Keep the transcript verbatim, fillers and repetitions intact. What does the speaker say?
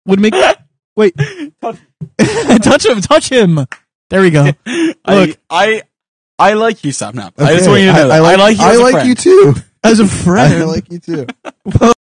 would make. Wait, touch him, touch him. There we go. Look, I, I, I like you, Sapnap. Okay, I just want you to know I, that. I like, I like you. I as a like friend. you too. as a friend. I like you too.